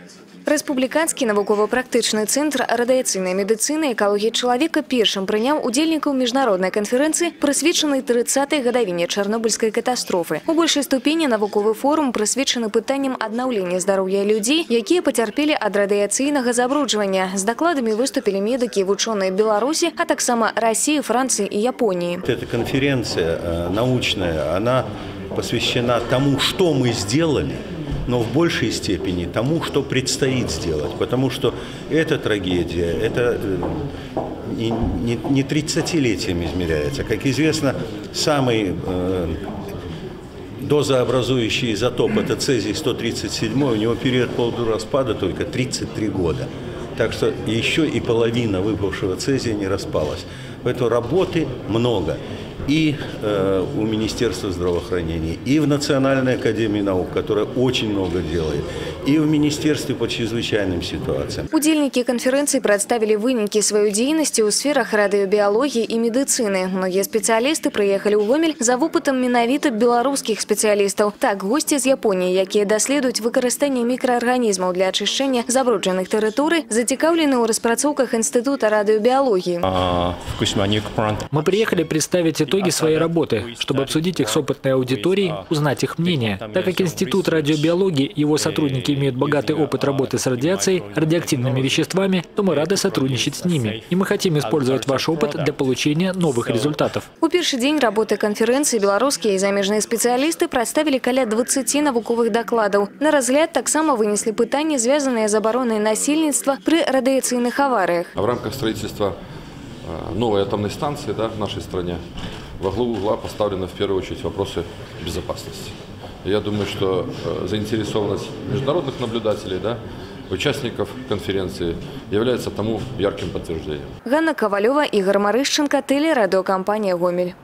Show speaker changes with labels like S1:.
S1: Рэспубліканскі навукова-практычны цэнтр радыяцыйнай медыцыны і экалогіі чалавека першым прыняў удзельнікаў міжнароднай канферэнцыі, прысвечанай 30-й гадавіне чарнобыльскай катастрофы. У большай ступені навуковы форум прысвечаны пытанням аднаўлення здароўя людзей, якія пацярпелі ад радыяцыйнага забруджвання. З дакладамі выступілі медыкі і вучоныя Беларусі, а таксама России, Франции и Японии.
S2: Эта конференция научная, она посвящена тому, что мы сделали, но в большей степени тому, что предстоит сделать. Потому что эта трагедия, это не 30-летием измеряется. Как известно, самый дозообразующий изотоп – это цезий-137, у него период полураспада только 33 года. Так что еще и половина выпавшего цезия не распалась. Поэтому работы много. И у Министерства здравоохранения, и в Национальной академии наук, которая очень много делает, и в Министерстве по чрезвычайным ситуациям.
S1: Удзельнікі канферэнцыі прадставілі вынікі сваёй дзейнасці ў сферах радыёбіялогіі і медыцыны. Многія спецыялісты прыехалі ў Гомель за вопытам менавіта беларускіх спецыялістаў. Так, госці з Японіі, якія даследуюць выкарыстанне мікраарганізмаў для ачышчэння забруджаных тэрыторый, зацікаўлены ў распрацоўках Института радиобиологии.
S3: Мы приехали представить итоги своей работы, чтобы обсудить их с опытной аудиторией, узнать их мнение. Так как Институт радиобиологии и его сотрудники имеют богатый опыт работы с радиацией, радиоактивными веществами, то мы рады сотрудничать с ними. И мы хотим использовать ваш опыт для получения новых результатов.
S1: У першы дзень работы канферэнцыі беларускія і замежныя спецыялісты прадставілі каля 20 навуковых дакладаў. На разгляд таксама вынеслі пытанні, звязаныя з абаронай насельніцтва пры радыяцыйных аварыях.
S4: В рамках строительства новой атомной станции в нашей стране во главу угла поставлены в первую очередь вопросы безопасности. Я думаю, что заинтересованность международных наблюдателей, участников конференции является тому ярким подтверждением.
S1: Ганна Ковалева, Игорь Марышченко, телерадиокомпания «Гомель».